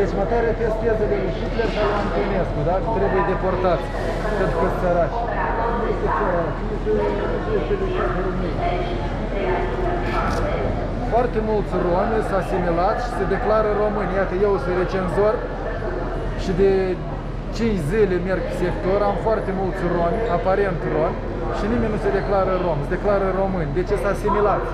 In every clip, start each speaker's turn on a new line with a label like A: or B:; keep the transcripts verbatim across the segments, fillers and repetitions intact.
A: Deci mătare testează de Hitler sau Antonescu, da? Trebuie deportați, pentru că sărași. Foarte mulți romi s-au asimilat și se declară români. Iată, eu sunt recenzor și de cinci zile merg pe sector, am foarte mulți romi, aparent romi, și nimeni nu se declară rom, se declară români. De ce s-a asimilat?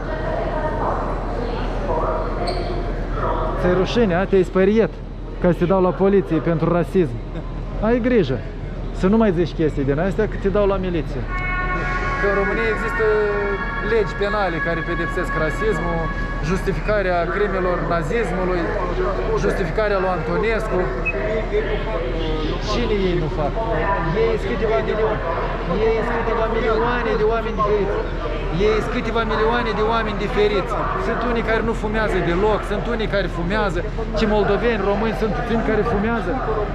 A: Ți-ai rușine, a? Te-ai speriet ca să te dau la poliție pentru rasism. Ai grijă să nu mai zici chestii din astea, că te dau la miliție. Că în România există legi penale care pedepsesc rasismul, justificarea crimelor nazismului, justificarea lui Antonescu. Cine ei nu fac? Ei sunt câteva milioane. Ei sunt câteva milioane de oameni diferiți. Ei sunt câteva milioane de oameni diferiți. Sunt unii care nu fumează deloc, sunt unii care fumează. Și moldoveni, români, sunt puțini care fumează.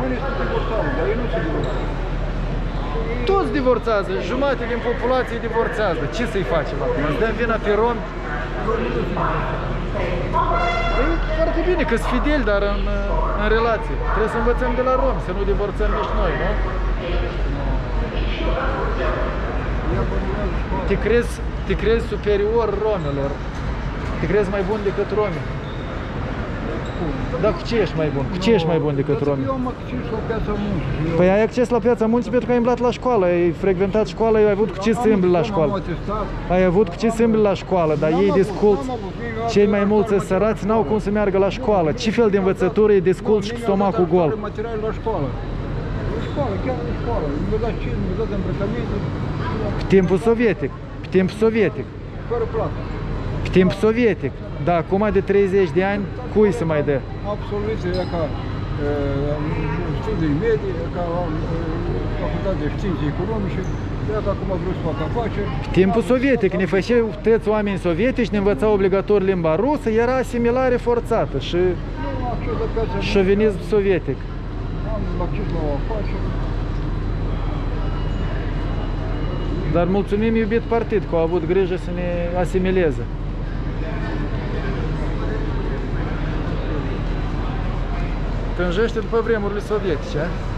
A: Toți divorțează, jumătate din populație divorțează. Ce să-i facem acum? Îți dăm vina pe romi? E foarte bine că sunt fideli, dar în, în relație. Trebuie să învățăm de la romi, să nu divorțăm nici noi, nu? Te crezi, te crezi superior romilor. Te crezi mai bun decât romi. Dar cu ce ești mai bun? Cu ce ești mai bun decât romi?
B: Eu am acces la piața muncii.
A: Păi ai acces la piața muncii pentru că ai umblat la școală, ai frecventat școala, ai avut cu ce să îmbli la școală. Ai avut cu ce să îmbli la școală, dar ei desculți, cei mai mulți sărați n-au cum să meargă la școală. Ce fel de învățătură e desculți și cu stomacul gol?
B: Material la școală. La școală, chiar la școală. Îmi dați ce, îmi dați îmbrăcăminte.
A: Pe timpul sovietic, pe timpul sovietic.
B: Fără plată.
A: Pe timpul sovietic. Dar acum de treizeci de ani, cui se mai dă?
B: Absolviție, e ca studii medii, e ca facultate de științe economice, e ca acum vreau să fac afaceri.
A: Pe timpul sovietic, ne făceau tăți oameni sovietici, ne învățau obligatoriu limba rusă, era asimilare forțată și șovinism sovietic.
B: Am acces la o afacere.
A: Dar mulțumim iubit partid că au avut grijă să ne asimileze. Tânjește după vremurile sovietice, a?